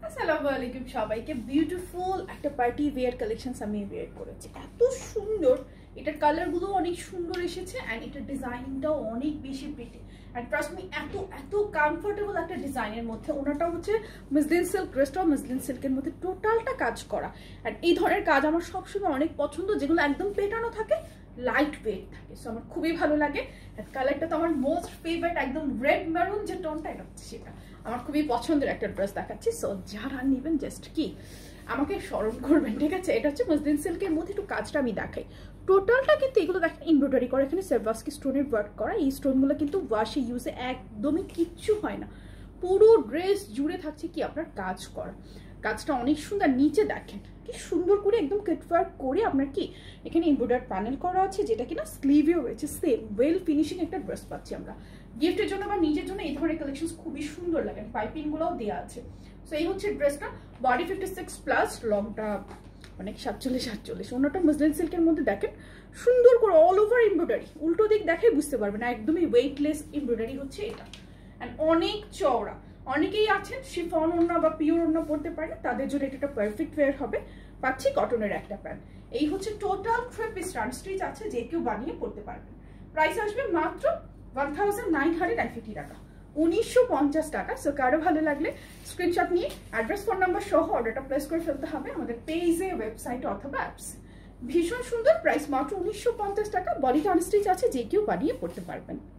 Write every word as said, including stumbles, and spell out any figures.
আসসালামু আলাইকুম সবাইকে। বিউটিফুল একটা পার্টি ওয়্যার কালেকশনস আমি ওয়্যার করেছি, এত সুন্দর। এটার কালারগুলো অনেক সুন্দর এসেছে অ্যান্ড এটার ডিজাইনটাও অনেক বেশি প্রিটি অ্যান্ড ট্রাস্ট মি এত এত কমফোর্টেবল একটা ডিজাইনের মধ্যে। ওনাটা হচ্ছে মসলিন সিল্ক, ড্রেসটাও মসলিন সিল্কের মধ্যে টোটালটা কাজ করা। অ্যান্ড এই ধরনের কাজ আমার সবসময় অনেক পছন্দ, যেগুলো একদম পেটানো থাকে, লাইট ওয়েট থাকে। সো আমার খুবই ভালো লাগে। কালারটা তো আমার মোস্ট ফেভারিট, একদম রেড মেরুন যে টোনটা, এটা হচ্ছে সেটা আমার খুবই পছন্দের একটা ড্রেস দেখাচ্ছি। সো যারা নেবেন জাস্ট কি আমাকে স্মরণ করবেন, ঠিক আছে? এটা হচ্ছে মসলিন সিল্কের মধ্যে একটু কাজটা আমি দেখাই। টোটালটা কিন্তু এগুলো দেখেন এমব্রয়ডারি করা, এখানে সেভাস্কি স্টোনের ওয়ার্ক করা। এই স্টোনগুলো কিন্তু ওয়াশে ইউজে একদমই কিচ্ছু হয় না। পুরো ড্রেস জুড়ে থাকছে কি আপনার কাজ করা। কাজটা অনেক সুন্দর, নিচে দেখেন কি সুন্দর করে একদম কাটওয়ার্ক করে আপনার কি এখানে এমব্রয়ডারি প্যানেল করা আছে, যেটা কিনা স্লিভেও রয়েছে। সেম ওয়েল ফিনিশিং একটা ড্রেস পাচ্ছি আমরা গিফটের জন্য বা নিজের জন্য। এই ধরনের কালেকশন খুবই সুন্দর লাগে, পাইপিং গুলোও দেওয়া আছে। সো এই হচ্ছে ড্রেসটা, বডি ফিফটি সিক্স প্লাস, লংটা অনেক সাতচল্লিশ সাতচল্লিশ। অন্যটা মসলিন সিল্কের মধ্যে দেখেন সুন্দর করে অল ওভার এমব্রয়ডারি, উল্টো দিক দেখে বুঝতে পারবেন না, একদমই ওয়েটলেস এমব্রয়ডারি হচ্ছে এটা। অ্যান্ড অনেক চওড়া। অনেকেই আছেন শিফন ওড়না বা পিওর ওড়না পড়তে পারে, তাদের জন্য এটা একটা পারফেক্ট ওয়্যার হবে। পাচ্ছি কটনের একটা প্যান্ট। এই হচ্ছে total three piece run stitch আছে, যে কেউ বানিয়ে পড়তে পারবেন। প্রাইস আসবে মাত্র one thousand nine hundred and fifty টাকা, উনিশশো পঞ্চাশ টাকা। সো কারো ভালো লাগলে স্ক্রিনশট নিয়ে অ্যাড্রেস ফোন নাম্বার সহ অর্ডারটা প্লেস করে ফেলতে হবে আমাদের পেজে, ওয়েবসাইটে অথবা অ্যাপসে। ভীষণ সুন্দর, প্রাইস মাত্র উনিশশো পঞ্চাশ টাকা। বডিটা আনস্টিচ আছে, যে কেউ বানিয়ে পড়তে পারবেন।